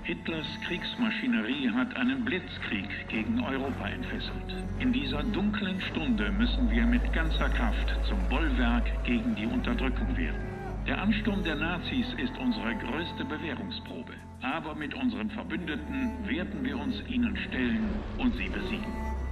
Hitlers Kriegsmaschinerie hat einen Blitzkrieg gegen Europa entfesselt. In dieser dunklen Stunde müssen wir mit ganzer Kraft zum Bollwerk gegen die Unterdrückung werden. Der Ansturm der Nazis ist unsere größte Bewährungsprobe. Aber mit unseren Verbündeten werden wir uns ihnen stellen und sie besiegen.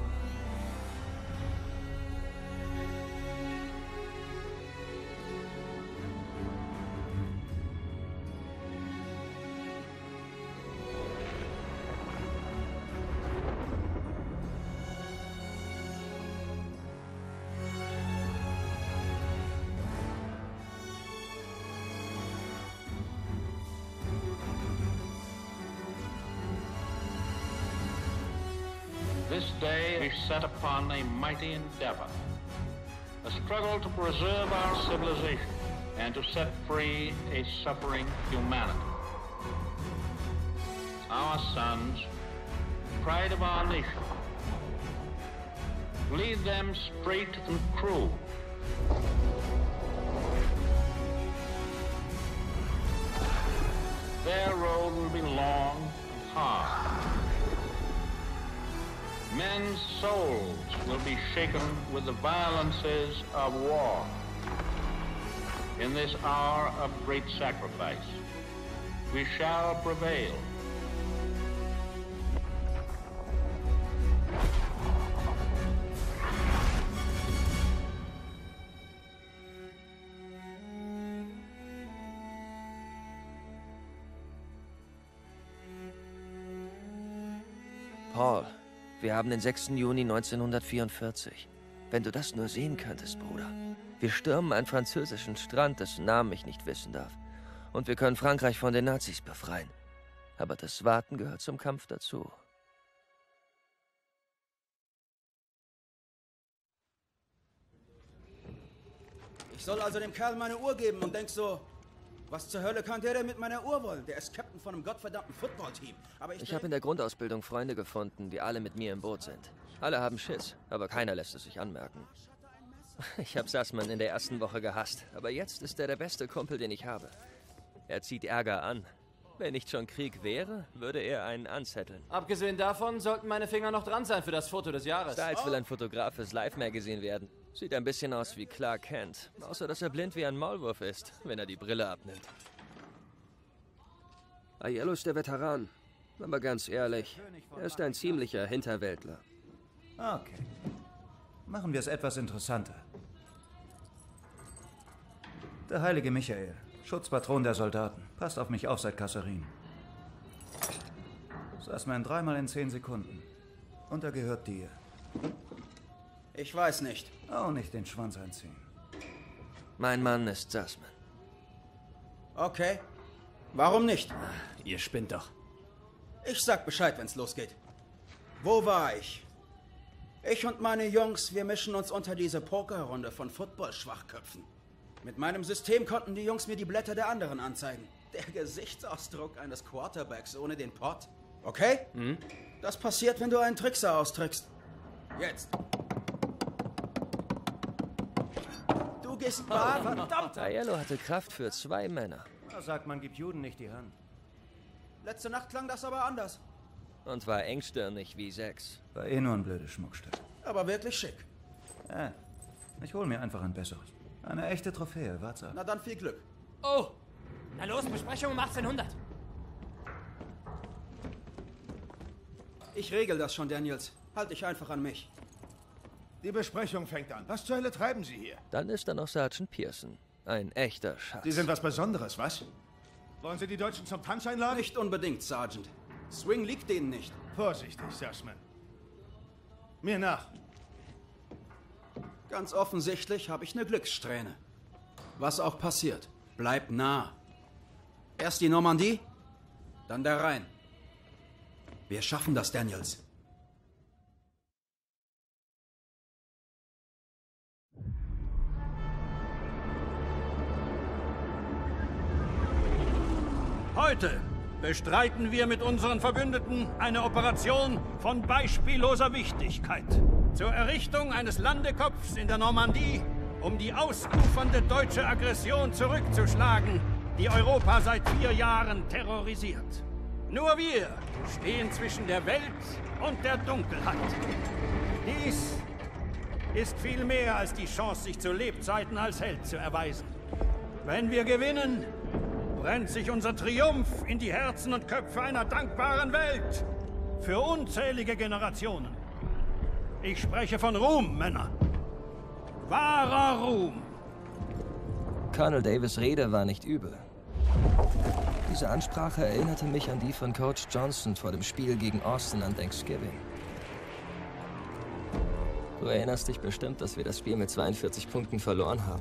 This day is set upon a mighty endeavor, a struggle to preserve our civilization and to set free a suffering humanity. Our sons, pride of our nation, lead them straight and true. Their road will be long and hard. Men's souls will be shaken with the violences of war. In this hour of great sacrifice, we shall prevail. Paul. Wir haben den 6. Juni 1944. Wenn du das nur sehen könntest, Bruder. Wir stürmen einen französischen Strand, dessen Namen ich nicht wissen darf. Und wir können Frankreich von den Nazis befreien. Aber das Warten gehört zum Kampf dazu. Ich soll also dem Kerl meine Uhr geben und denk so... Was zur Hölle kann der denn mit meiner Uhr wollen? Der ist Captain von einem gottverdammten Footballteam. Aber ich habe in der Grundausbildung Freunde gefunden, die alle mit mir im Boot sind. Alle haben Schiss, aber keiner lässt es sich anmerken. Ich habe Sussman in der ersten Woche gehasst, aber jetzt ist er der beste Kumpel, den ich habe. Er zieht Ärger an. Wenn nicht schon Krieg wäre, würde er einen anzetteln. Abgesehen davon sollten meine Finger noch dran sein für das Foto des Jahres. Styles will ein Fotograf fürs Live-Magazin werden. Sieht ein bisschen aus wie Clark Kent. Außer, dass er blind wie ein Maulwurf ist, wenn er die Brille abnimmt. Aiello ist der Veteran. Aber ganz ehrlich, er ist ein ziemlicher Hinterwäldler. Okay. Machen wir es etwas interessanter. Der heilige Michael, Schutzpatron der Soldaten. Passt auf mich auf seit Kasserin. Sussman 3-mal in 10 Sekunden. Und er gehört dir. Ich weiß nicht. Auch nicht den Schwanz einziehen. Mein Mann ist Sussman. Okay. Warum nicht? Ihr spinnt doch. Ich sag Bescheid, wenn's losgeht. Wo war ich? Ich und meine Jungs, wir mischen uns unter diese Pokerrunde von Football-Schwachköpfen. Mit meinem System konnten die Jungs mir die Blätter der anderen anzeigen. Der Gesichtsausdruck eines Quarterbacks ohne den Pott. Okay? Mhm. Das passiert, wenn du einen Trickser austrickst. Jetzt. Du gehst baden, verdammt! Aiello hatte Kraft für 2 Männer. Da sagt man, gib Juden nicht die Hand. Letzte Nacht klang das aber anders. Und war engstirnig wie 6. War eh nur ein blödes Schmuckstück. Aber wirklich schick. Ich hol mir einfach ein besseres. Eine echte Trophäe, warte ab. Na dann viel Glück. Oh! Na los, Besprechung um 1800. Ich regel das schon, Daniels. Halt dich einfach an mich. Die Besprechung fängt an. Was zur Hölle treiben Sie hier? Dann ist da noch Sergeant Pearson. Ein echter Schatz. Sie sind was Besonderes, was? Wollen Sie die Deutschen zum Tanz einladen? Nicht unbedingt, Sergeant. Swing liegt denen nicht. Vorsichtig, Sussman. Mir nach. Ganz offensichtlich habe ich eine Glückssträhne. Was auch passiert, bleib nah. Erst die Normandie, dann der Rhein. Wir schaffen das, Daniels. Heute bestreiten wir mit unseren Verbündeten eine Operation von beispielloser Wichtigkeit zur Errichtung eines Landekopfs in der Normandie, um die ausufernde deutsche Aggression zurückzuschlagen, die Europa seit 4 Jahren terrorisiert. Nur wir stehen zwischen der Welt und der Dunkelheit. Dies ist viel mehr als die Chance, sich zu Lebzeiten als Held zu erweisen. Wenn wir gewinnen, brennt sich unser Triumph in die Herzen und Köpfe einer dankbaren Welt. Für unzählige Generationen. Ich spreche von Ruhm, Männer. Wahrer Ruhm. Colonel Davis' Rede war nicht übel. Diese Ansprache erinnerte mich an die von Coach Johnson vor dem Spiel gegen Austin an Thanksgiving. Du erinnerst dich bestimmt, dass wir das Spiel mit 42 Punkten verloren haben.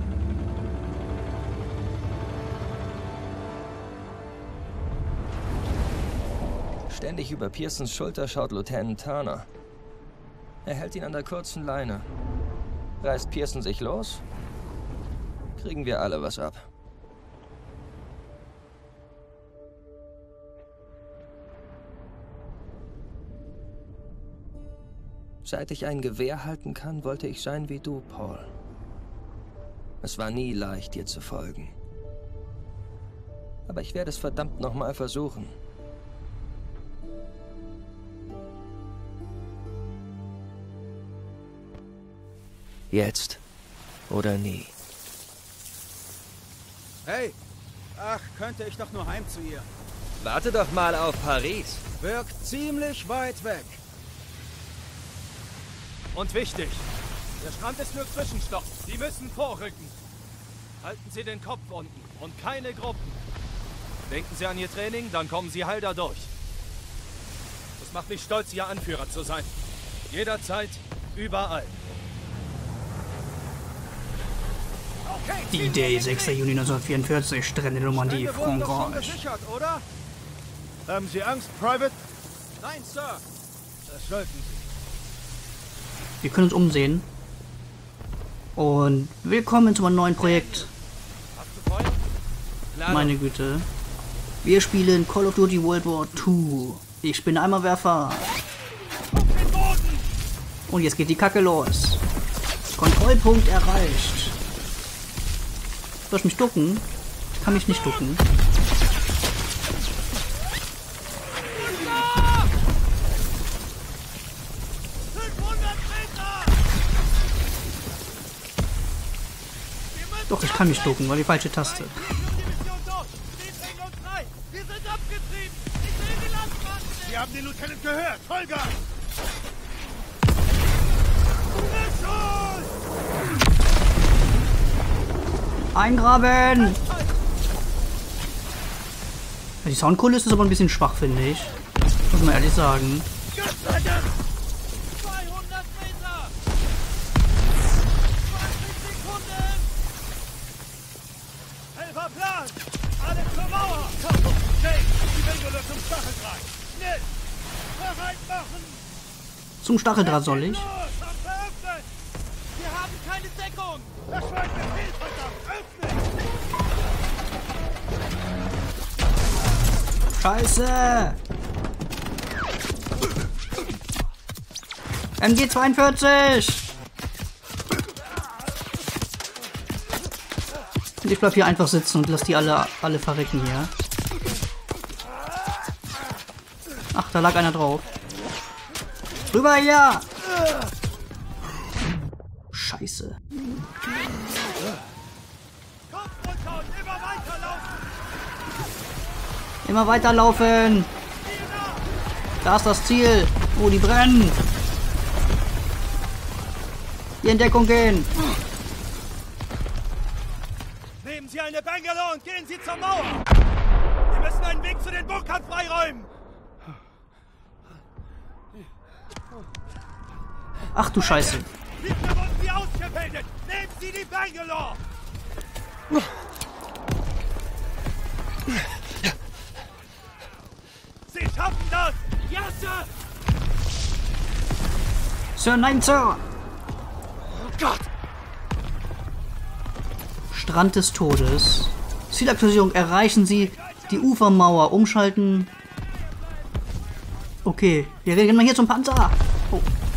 Ständig über Pearsons Schulter schaut Lieutenant Turner. Er hält ihn an der kurzen Leine. Reißt Pearson sich los, kriegen wir alle was ab. Seit ich ein Gewehr halten kann, wollte ich sein wie du, Paul. Es war nie leicht, dir zu folgen. Aber ich werde es verdammt nochmal versuchen. Jetzt oder nie. Hey! Ach, könnte ich doch nur heim zu ihr. Warte doch mal auf Paris. Wirkt ziemlich weit weg. Und wichtig, der Strand ist nur Zwischenstopp. Sie müssen vorrücken. Halten Sie den Kopf unten und keine Gruppen. Denken Sie an Ihr Training, dann kommen Sie heil da durch. Das macht mich stolz, Ihr Anführer zu sein. Jederzeit, überall. Die Day, 6. Juni 1944, Strände Normandie, Frankreich. Haben Sie Angst, Private? Nein, Sir. Das sollten Sie. Wir können uns umsehen. Und willkommen zu einem neuen Projekt. Meine Güte. Wir spielen Call of Duty World War II. Ich bin Eimerwerfer. Und jetzt geht die Kacke los. Kontrollpunkt erreicht. Soll ich mich ducken? Ich kann mich nicht ducken. Doch, ich kann mich ducken, war die falsche Taste. Sie haben den Lieutenant gehört. Vollgas! Eingraben! Die Soundkulisse ist aber ein bisschen schwach, finde ich. Muss man ehrlich sagen. 200 Meter! 20 Sekunden! Helfer Plan! Alle zur Mauer! Jake, die Bengele zum Stacheldraht! Schnell! Bereit machen! Zum Stacheldraht soll ich? Wir haben keine Deckung! Das Schwein befehlt, verdammt! Öffnen! Scheiße! MG42! Und ich bleib hier einfach sitzen und lass die alle verrecken hier. Ach, da lag einer drauf. Rüber hier! Scheiße. Immer weiterlaufen! Da ist das Ziel! Wo die brennen! Hier in Deckung gehen! Nehmen Sie eine Bangalore und gehen Sie zur Mauer! Wir müssen einen Weg zu den Bunkern freiräumen! Ach du Scheiße! Wir wurden Sie ausgebildet! Nehmen Sie die Bangalore! Sie schaffen das! Ja, Sir! Sir, nein, Sir! Oh Gott! Strand des Todes. Zielaktualisierung. Erreichen Sie die Ufermauer. Umschalten. Okay, wir gehen mal hier zum Panzer. Oh.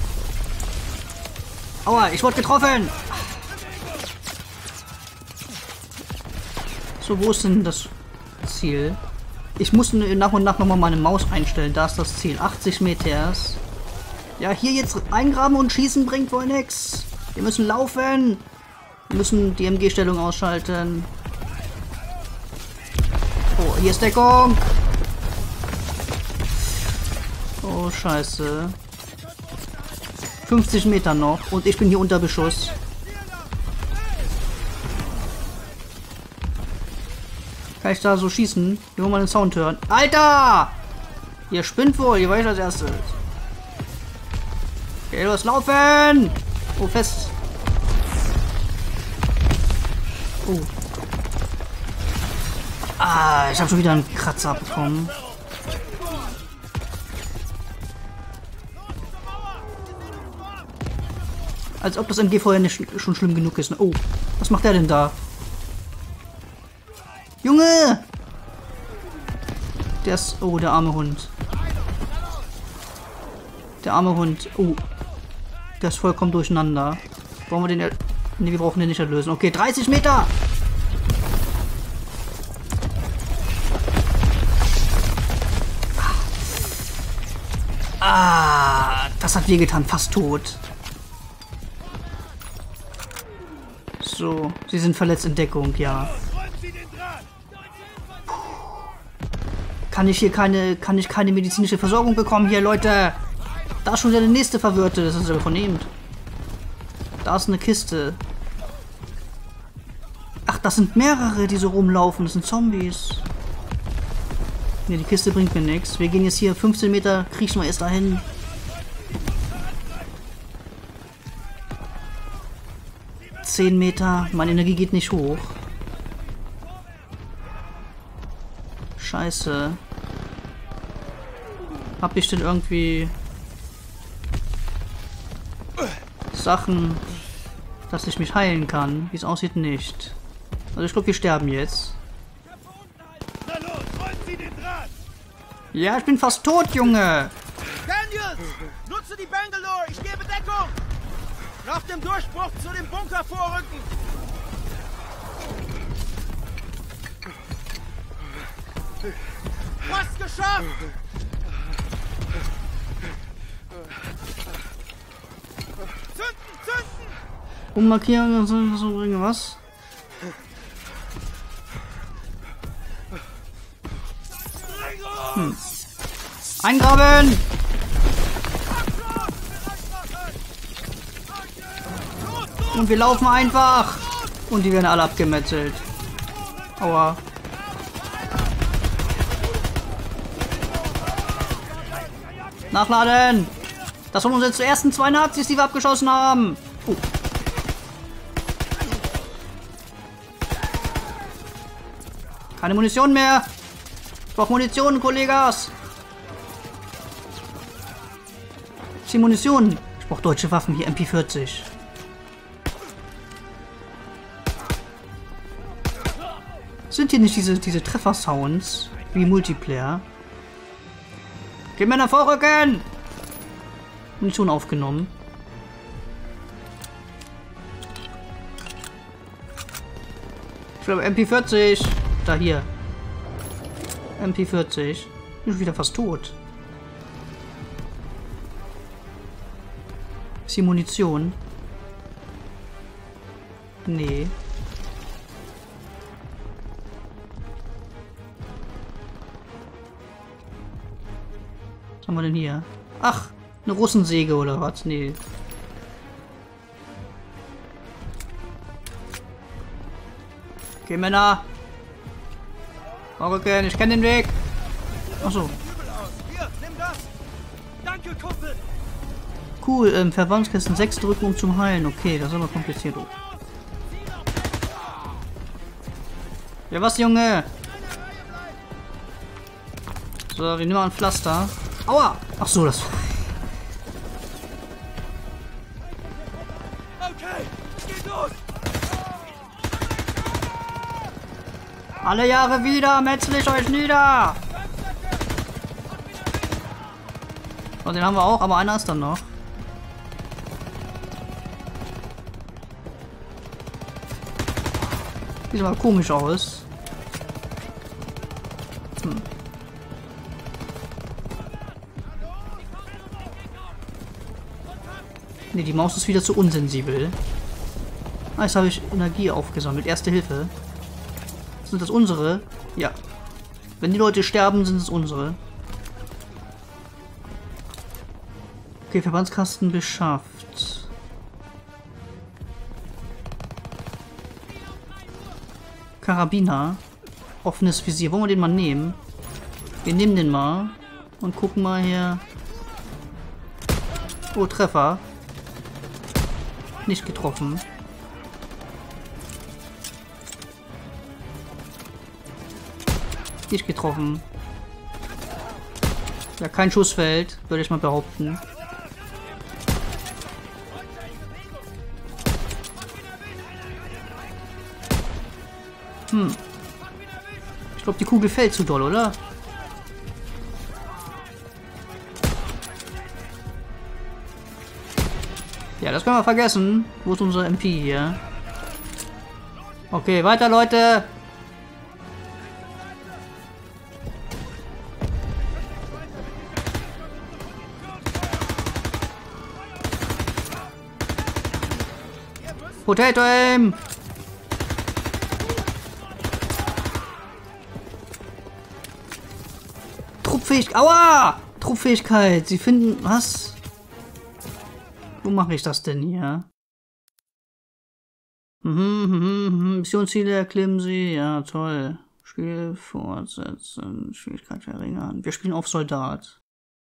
Aua, ich wurde getroffen. So, wo ist denn das Ziel? Ich muss nach und nach nochmal meine Maus einstellen. Da ist das Ziel. 80 Meters. Ja, hier jetzt eingraben und schießen bringt wohl nix. Wir müssen laufen. Wir müssen die MG-Stellung ausschalten. Oh, hier ist Deckung. Oh, scheiße. 50 Meter noch. Und ich bin hier unter Beschuss. Kann ich da so schießen? Wir wollen mal den Sound hören. Alter! Ihr spinnt wohl. Ihr weißt als erstes. Okay, los, laufen! Oh, fest. Oh. Ah, ich habe schon wieder einen Kratzer bekommen. Als ob das MG vorher nicht schon schlimm genug ist. Oh, was macht der denn da? Junge! Der ist... Oh, der arme Hund. Der arme Hund. Oh. Der ist vollkommen durcheinander. Brauchen wir den... Ne, wir brauchen den nicht erlösen. Okay, 30 Meter! Ah, das hat wehgetan. Fast tot. So, sie sind verletzt in Deckung, ja. Kann ich keine medizinische Versorgung bekommen hier, Leute? Da ist schon wieder der nächste Verwirrte. Das ist aber vernehmend. Da ist eine Kiste. Ach, das sind mehrere, die so rumlaufen. Das sind Zombies. Ne, die Kiste bringt mir nichts. Wir gehen jetzt hier 15 Meter, kriechen wir erst dahin. Meter. Meine Energie geht nicht hoch. Scheiße. Hab ich denn irgendwie Sachen, dass ich mich heilen kann? Wie es aussieht, nicht. Also ich glaube, wir sterben jetzt. Ja, ich bin fast tot, Junge. Daniels, nutze die Bangalore. Ich gebe Deckung. Nach dem Durchbruch zu dem Bunker vorrücken. Fast geschafft. Zünden! Ummarkieren, so bringen was? Eingraben! Und wir laufen einfach! Und die werden alle abgemetzelt. Aua. Nachladen! Das waren unsere ersten 2 Nazis, die wir abgeschossen haben. Oh. Keine Munition mehr. Ich brauche Munition, Kollegas. Ich sehe Munition. Ich brauche deutsche Waffen, hier MP40. Sind hier nicht diese Treffer-Sounds wie Multiplayer? Die Männer vorrücken! Munition aufgenommen. Ich glaube MP40. Da hier. MP40. Ich bin wieder fast tot. Ist hier Munition? Nee. Was haben wir denn hier? Ach, eine Russensäge oder was? Nee. Okay, Männer. Vorrücken, ich kenne den Weg. Achso. Cool, Verbandskasten 6 drücken, um zum Heilen. Okay, das ist aber kompliziert. Ja, was, Junge? So, wir nehmen mal ein Pflaster. Aua! Ach so, das... Alle Jahre wieder, metzel ich euch nieder! So, den haben wir auch, aber einer ist dann noch. Sieht aber komisch aus. Ne, die Maus ist wieder zu unsensibel. Ah, jetzt habe ich Energie aufgesammelt. Erste Hilfe. Sind das unsere? Ja. Wenn die Leute sterben, sind es unsere. Okay, Verbandskasten beschafft. Karabiner. Offenes Visier. Wollen wir den mal nehmen? Wir nehmen den mal. Und gucken mal hier. Oh, Treffer. Nicht getroffen. Nicht getroffen. Ja, kein Schuss fällt, würde ich mal behaupten. Ich glaube, die Kugel fällt zu doll, oder? Ja, das können wir vergessen. Wo ist unser MP hier? Okay, weiter, Leute. Potato Aim! Truppfähigkeit. Aua! Truppfähigkeit. Sie finden... Was? Wo mache ich das denn hier? Missionsziele erklimmen Sie. Ja, toll. Spiel fortsetzen. Schwierigkeit verringern. Wir spielen auf Soldat.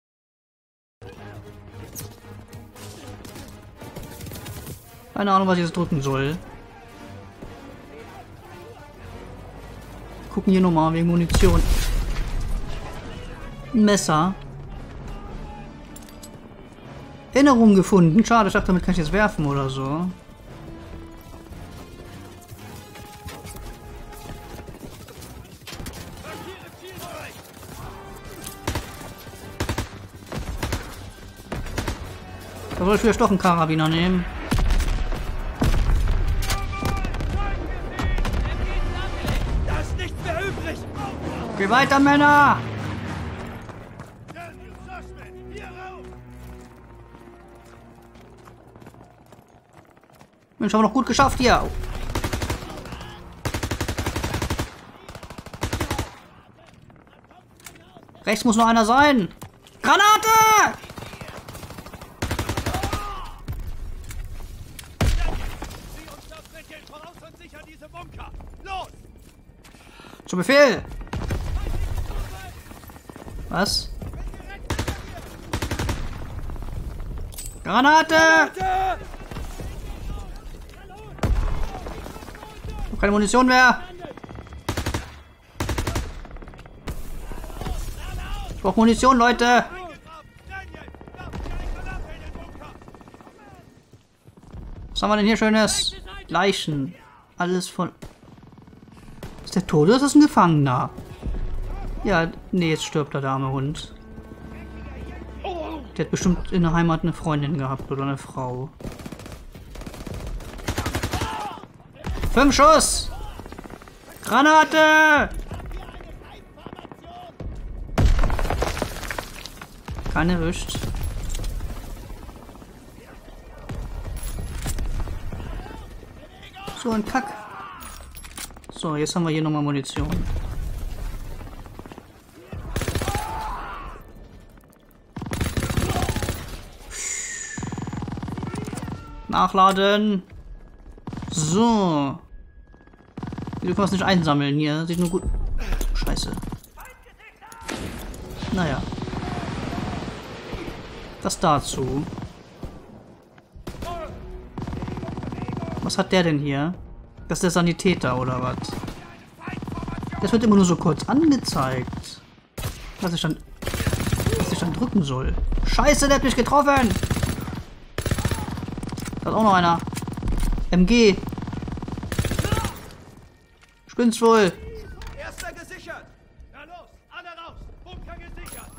Keine Ahnung, was ich jetzt drücken soll. Gucken hier nochmal wegen Munition. Ein Messer. Erinnerung gefunden. Schade, ich dachte, damit kann ich jetzt werfen oder so. Da soll ich vielleicht doch einen Karabiner nehmen. Geh weiter, Männer! Mensch, haben wir noch gut geschafft hier. Rechts muss noch einer sein. Granate! Zu Befehl! Was? Granate! Keine Munition mehr. Ich brauche Munition, Leute. Was haben wir denn hier Schönes? Leichen. Alles voll. Ist der tot oder ist das ein Gefangener? Ja, nee, jetzt stirbt der arme Hund. Der hat bestimmt in der Heimat eine Freundin gehabt oder eine Frau. 5 Schuss! Granate! Kein erwischt. So ein Kack. So, jetzt haben wir hier nochmal Munition. Nachladen. So. Wir können es nicht einsammeln hier. Sieht nur gut. Scheiße. Naja. Das dazu. Was hat der denn hier? Das ist der Sanitäter oder was? Das wird immer nur so kurz angezeigt. Was ich dann drücken soll. Scheiße, der hat mich getroffen! Da ist auch noch einer. MG. Spinn's wohl. Erster gesichert. Na los, alle raus. Bunker gesichert.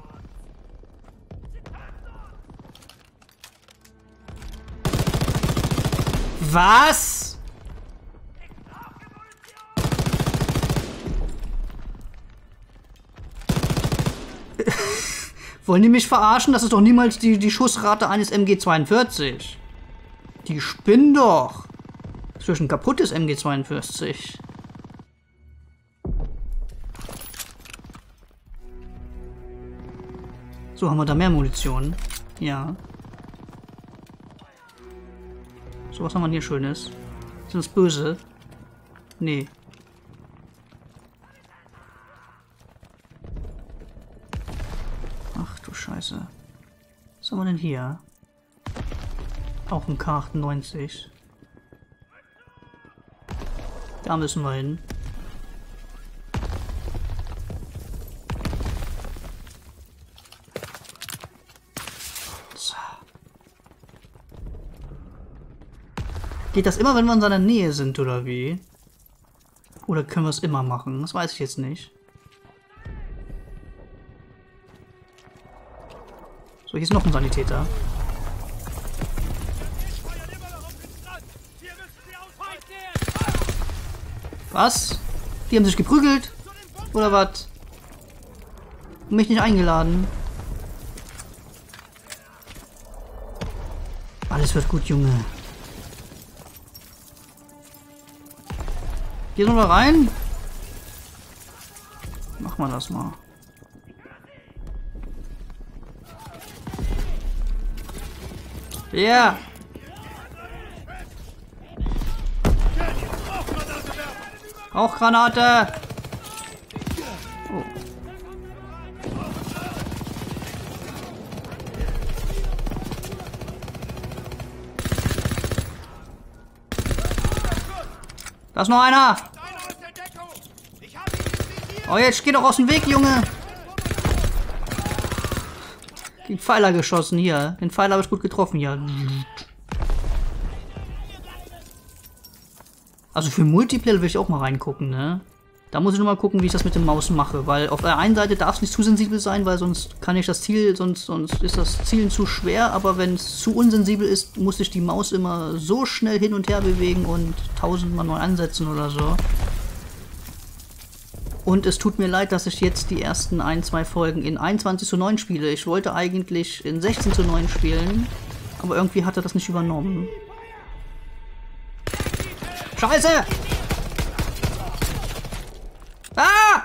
Was? Wollen die mich verarschen? Das ist doch niemals die Schussrate eines MG42. Die spinnen doch. Das ist ein kaputtes MG42. So, haben wir da mehr Munition? Ja. So, was haben wir hier Schönes? Sind das böse? Nee. Ach du Scheiße. Was haben wir denn hier? Auch ein K98. Da müssen wir hin. So. Geht das immer, wenn wir in seiner Nähe sind, oder wie? Oder können wir es immer machen? Das weiß ich jetzt nicht. So, hier ist noch ein Sanitäter. Was? Die haben sich geprügelt? Oder was? Mich nicht eingeladen. Alles wird gut, Junge. Hier sollen wir rein? Machen wir das mal. Ja. Yeah. Rauchgranate! Oh. Da ist noch einer! Oh, jetzt geh doch aus dem Weg, Junge! Den Pfeiler geschossen hier. Den Pfeiler habe ich gut getroffen hier. Also für Multiplayer will ich auch mal reingucken, ne? Da muss ich nur mal gucken, wie ich das mit dem Maus mache, weil auf der einen Seite darf es nicht zu sensibel sein, weil sonst kann ich das Ziel, sonst ist das Zielen zu schwer, aber wenn es zu unsensibel ist, muss ich die Maus immer so schnell hin und her bewegen und 1000-mal neu ansetzen oder so. Und es tut mir leid, dass ich jetzt die ersten 1-2 Folgen in 21:9 spiele. Ich wollte eigentlich in 16:9 spielen, aber irgendwie hat er das nicht übernommen. Scheiße! Ah!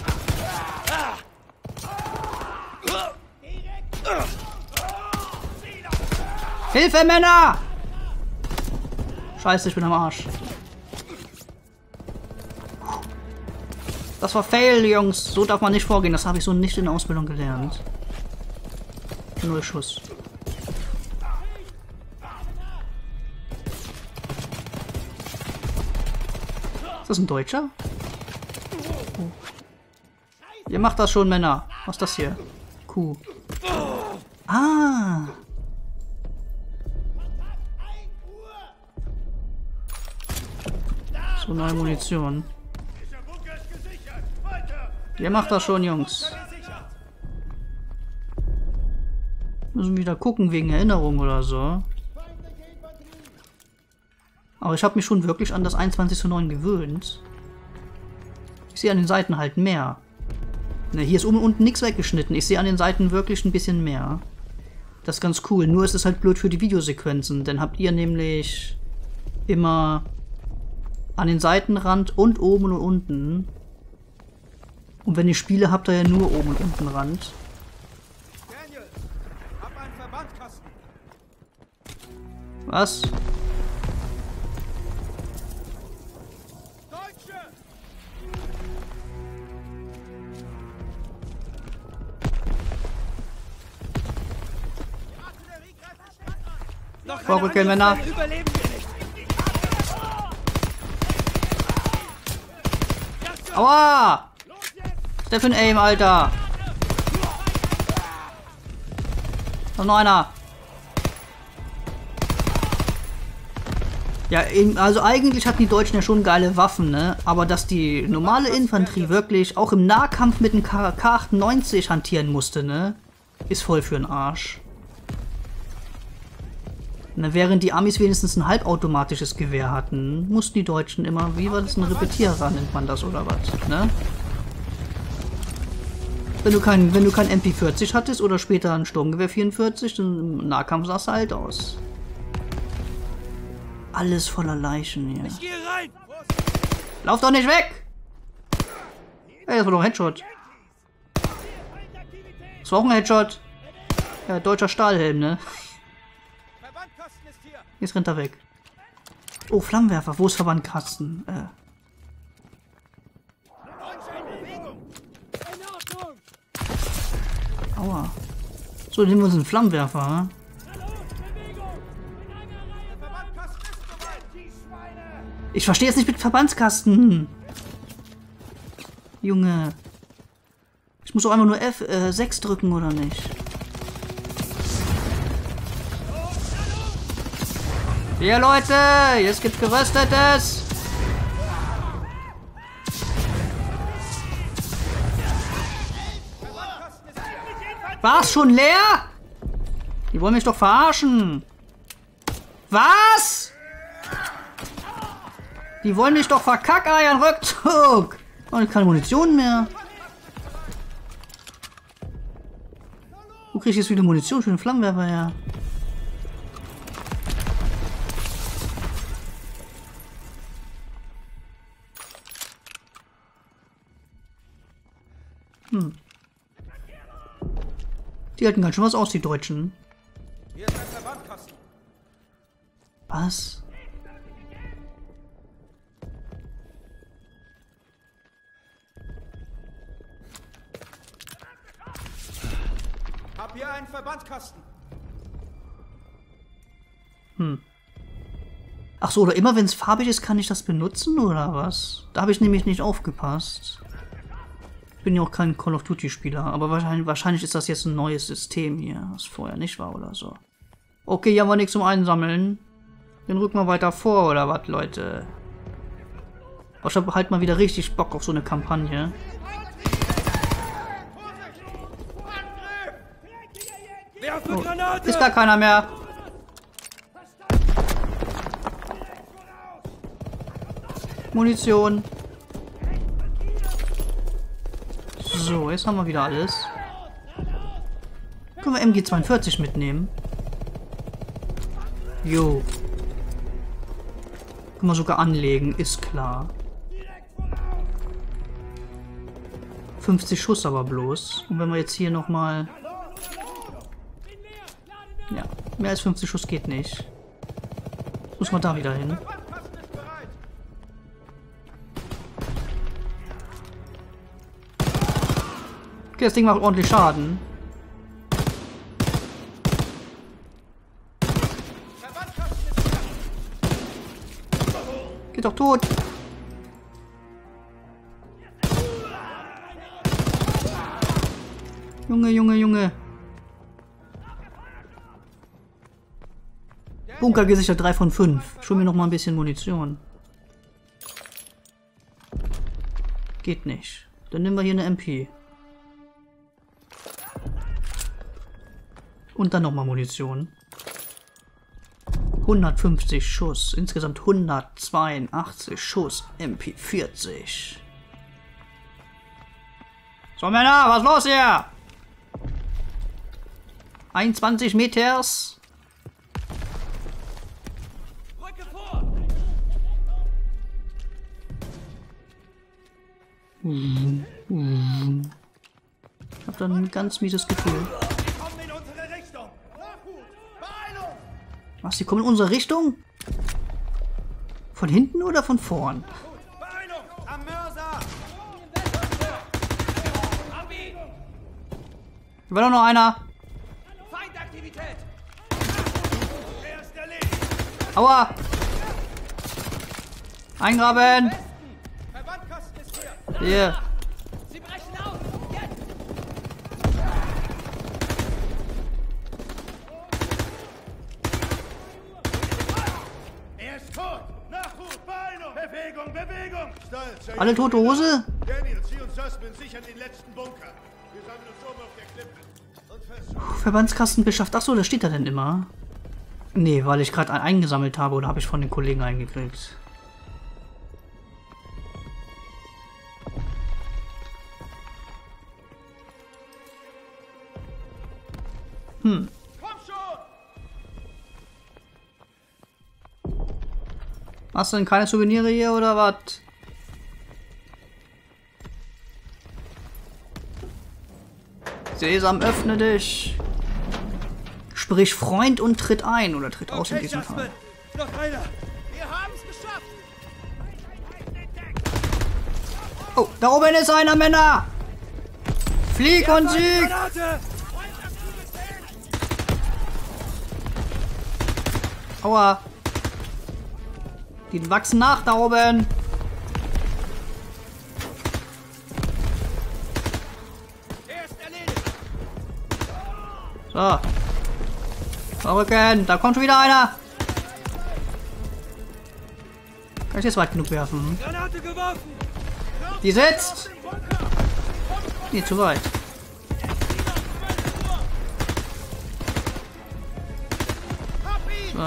Hilfe, Männer! Scheiße, ich bin am Arsch. Das war Fail, Jungs. So darf man nicht vorgehen. Das habe ich so nicht in der Ausbildung gelernt. 0 Schuss. Ist das ein Deutscher? Oh. Ihr macht das schon, Männer. Was ist das hier? Kuh. Ah. So, neue Munition. Ihr macht das schon, Jungs. Müssen wieder gucken wegen Erinnerung oder so. Aber ich habe mich schon wirklich an das 21:9 gewöhnt. Ich sehe an den Seiten halt mehr. Ne, hier ist oben und unten nichts weggeschnitten. Ich sehe an den Seiten wirklich ein bisschen mehr. Das ist ganz cool. Nur ist es halt blöd für die Videosequenzen. Dann habt ihr nämlich immer an den Seitenrand und oben und unten. Und wenn ihr Spiele habt, ihr ja nur oben und unten Rand. Daniel, hab einen Verbandkasten. Was? Vorrücken, Männer. Aua! Stephen Aim, Alter! Da ist noch einer. Ja, also eigentlich hatten die Deutschen ja schon geile Waffen, ne? Aber dass die normale Infanterie wirklich auch im Nahkampf mit einem K98 hantieren musste, ne? Ist voll für den Arsch. Na, während die Amis wenigstens ein halbautomatisches Gewehr hatten, mussten die Deutschen immer, wie war das, ein Repetierer nennt man das oder was, ne? Wenn du kein MP40 hattest oder später ein Sturmgewehr 44, dann im Nahkampf sahst du halt aus. Alles voller Leichen hier. Ich gehe rein! Lauf doch nicht weg! Ey, das war doch ein Headshot. Das war auch ein Headshot. Ja, deutscher Stahlhelm, ne? Jetzt rennt er weg. Oh, Flammenwerfer. Wo ist Verbandkasten? Aua. So, nehmen wir uns einen Flammenwerfer, ne? Ich verstehe jetzt nicht mit Verbandskasten. Junge. Ich muss doch einfach nur F6 drücken, oder nicht? Hier, Leute! Jetzt gibt's Geröstetes! Was? Schon leer? Die wollen mich doch verarschen. Was? Die wollen mich doch verkackeiern. Rückzug. Und keine Munition mehr. Wo krieg ich jetzt wieder Munition für den Flammenwerfer her? Die halten ganz schön was aus, die Deutschen. Hier ist ein Verbandkasten. Was? Hab hier einen Verbandkasten. Ach so, oder immer wenn es farbig ist, kann ich das benutzen, oder was? Da habe ich nämlich nicht aufgepasst. Ich bin ja auch kein Call of Duty Spieler, aber wahrscheinlich ist das jetzt ein neues System hier, was vorher nicht war oder so. Okay, hier haben wir nichts zum Einsammeln. Dann rücken wir weiter vor, oder was, Leute? Aber ich habe halt mal wieder richtig Bock auf so eine Kampagne. Oh, ist gar keiner mehr. Munition. So, jetzt haben wir wieder alles. Können wir MG42 mitnehmen? Jo. Können wir sogar anlegen, ist klar. 50 Schuss aber bloß. Und wenn wir jetzt hier nochmal... Ja, mehr als 50 Schuss geht nicht. Muss man da wieder hin. Okay, das Ding macht ordentlich Schaden. Geht doch tot. Junge, Junge, Junge. Bunker gesichert 3 von 5. Schon mir noch mal ein bisschen Munition. Geht nicht. Dann nehmen wir hier eine MP. Und dann nochmal Munition. 150 Schuss. Insgesamt 182 Schuss. MP40. So, Männer, was ist los hier? 21 Meters. Ich hab dann ein ganz mieses Gefühl. Was, die kommen in unsere Richtung? Von hinten oder von vorn? Hier war doch noch einer. Aua! Eingraben! Hier. Sie brechen auf. Jetzt. Er ist tot. Nachruf, Beine. Bewegung, Bewegung. Alle tote Hose? Daniel, zieh uns Sussman sicher in den letzten Bunker. Wir sammeln uns oben auf der Klippe. Verbandskasten beschafft. Achso, da steht er denn immer. Nee, weil ich gerade einen eingesammelt habe oder habe ich von den Kollegen eingekriegt. Hm. Hast du denn keine Souvenire hier oder was? Sesam, öffne dich. Sprich Freund und tritt ein oder tritt aus in diesem Fall. Noch einer! Wir haben es geschafft! Oh, da oben ist einer, Männer! Flieg und sieg! Aua! Die wachsen nach da oben! So. Verrücken! Da kommt schon wieder einer! Kann ich jetzt weit genug werfen? Granate geworfen! Die sitzt! Nee, zu weit. So.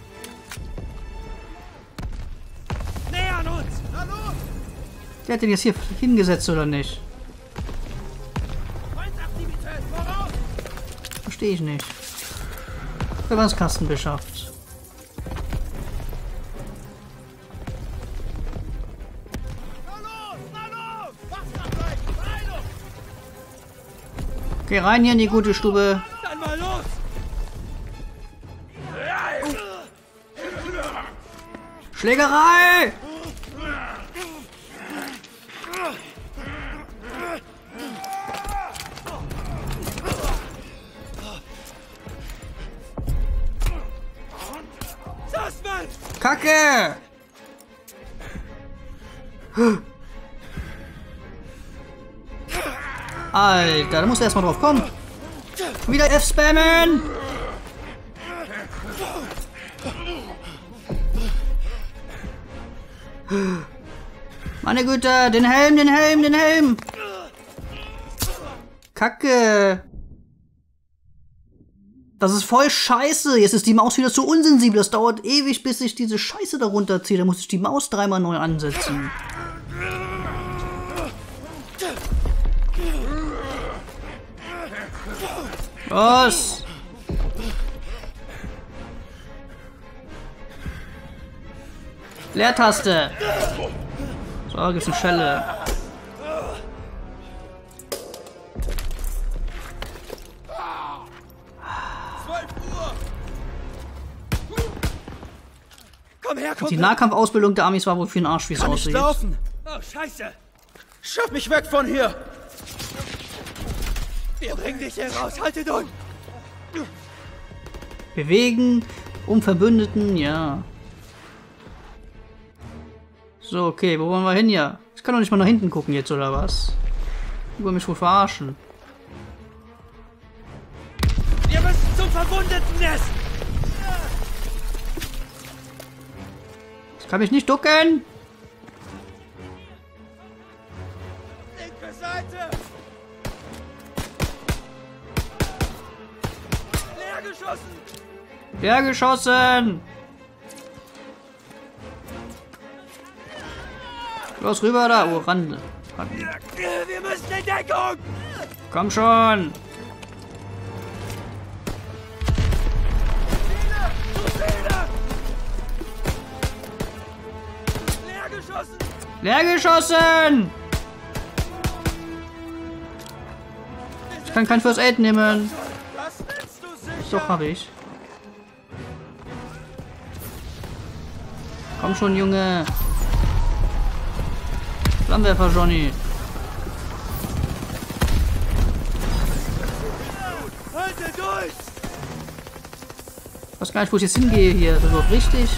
Nähern uns! Hallo! Wer hat den jetzt hier hingesetzt oder nicht? Feindaktivität voraus! Verstehe ich nicht. Verbandskasten beschafft. Geh rein hier in die gute Stube. Dann mal los! Schlägerei! Kacke! Alter, da musst du erstmal drauf kommen. Wieder F spammen! Meine Güte, den Helm, den Helm, den Helm! Kacke! Das ist voll scheiße. Jetzt ist die Maus wieder zu unsensibel. Das dauert ewig, bis ich diese Scheiße darunter ziehe. Da muss ich die Maus dreimal neu ansetzen. Los! Leertaste. So, gibt's eine Schelle. Komm her, komm. Die Nahkampfausbildung der Amis war wohl für den Arsch, wie es aussieht. Laufen. Oh, Scheiße. Schaff mich weg von hier! Wir bringen dich hier raus. Haltet uns. Bewegen, um Verbündeten, ja. So, okay, wo wollen wir hin hier? Ich kann doch nicht mal nach hinten gucken jetzt, oder was? Ich will mich wohl verarschen. Wir müssen zum Verbündeten-Nest. Ich kann mich nicht ducken. Linke Seite. Leer geschossen. Leer geschossen. Los rüber da. Oh, Rande. Wir müssen in Deckung. Komm schon. Leer geschossen! Ich kann kein First Aid nehmen. Doch, hab ich. Komm schon, Junge. Flammenwerfer, Johnny. Halte durch! Ich weiß gar nicht, wo ich jetzt hingehe hier. Das ist doch richtig.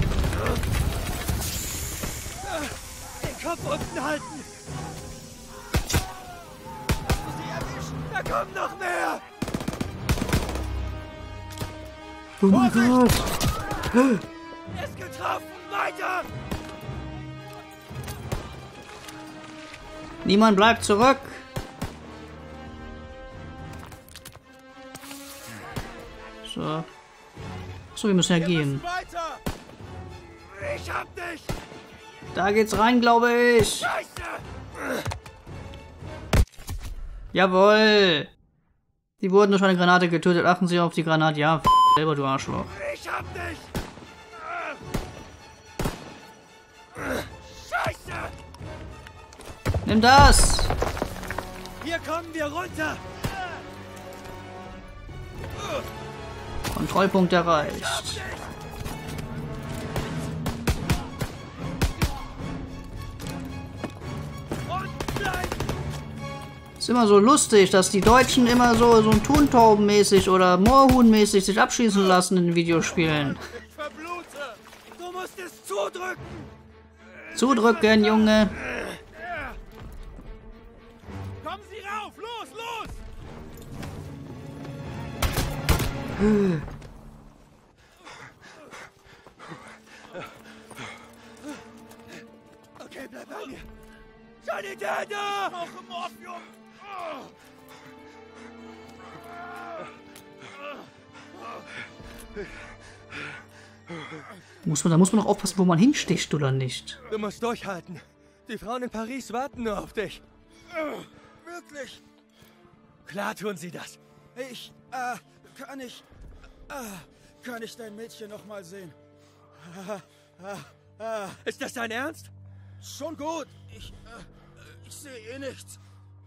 Kopf unten halten! Da kommen noch mehr! Oh mein Gott! Er ist getroffen! Weiter! Niemand bleibt zurück! So. So, wir müssen ja gehen. Weiter! Ich hab dich! Da geht's rein, glaube ich. Scheiße! Jawohl. Die wurden durch eine Granate getötet. Achten Sie auf die Granate. Ja, selber, du Arschloch. Ich hab dich! Scheiße! Nimm das! Hier kommen wir runter! Kontrollpunkt erreicht. Ist immer so lustig, dass die Deutschen immer so Tontaubenmäßig oder Moorhuhnmäßig sich abschießen lassen in Videospielen. Ich verblute! Du musst es zudrücken! Zudrücken, Junge! Kommen Sie rauf! Los, los! Okay, bleib bei mir! Sanitäter! Ich brauche Morphium! Da muss man noch aufpassen, wo man hinsticht oder nicht. Du musst durchhalten. Die Frauen in Paris warten nur auf dich. Wirklich? Klar tun sie das. Kann ich dein Mädchen noch mal sehen? Ist das dein Ernst? Schon gut. Ich sehe eh nichts.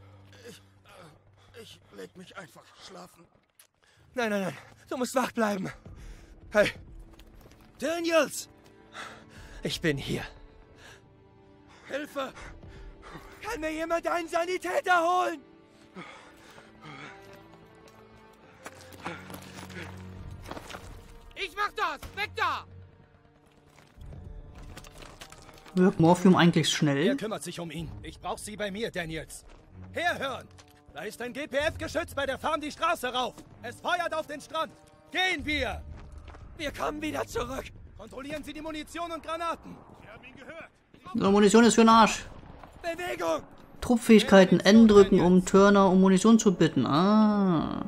Ich leg mich einfach schlafen. Nein, nein, nein. Du musst wach bleiben. Hey. Daniels! Ich bin hier. Hilfe! Kann mir jemand einen Sanitäter holen? Ich mach das! Weg da! Wirkt Morphium eigentlich schnell? Wer kümmert sich um ihn? Ich brauch Sie bei mir, Daniels. Herhören! Da ist ein GPF-Geschütz bei der Farm die Straße rauf. Es feuert auf den Strand. Gehen wir! Wir kommen wieder zurück. Kontrollieren Sie die Munition und Granaten. Wir haben ihn gehört. So, Munition ist für den Arsch. Bewegung! Truppfähigkeiten N drücken, um Turner um Munition zu bitten. Ah.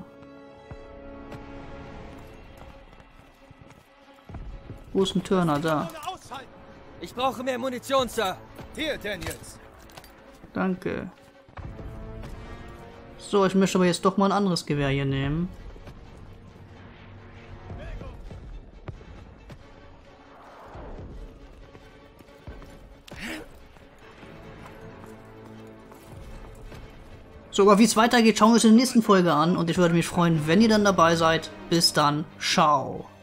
Wo ist ein Turner? Da. Ich brauche mehr Munition, Sir. Hier, Daniels. Danke. So, ich möchte aber jetzt doch mal ein anderes Gewehr hier nehmen. So, aber wie es weitergeht, schauen wir uns in der nächsten Folge an. Und ich würde mich freuen, wenn ihr dann dabei seid. Bis dann. Ciao.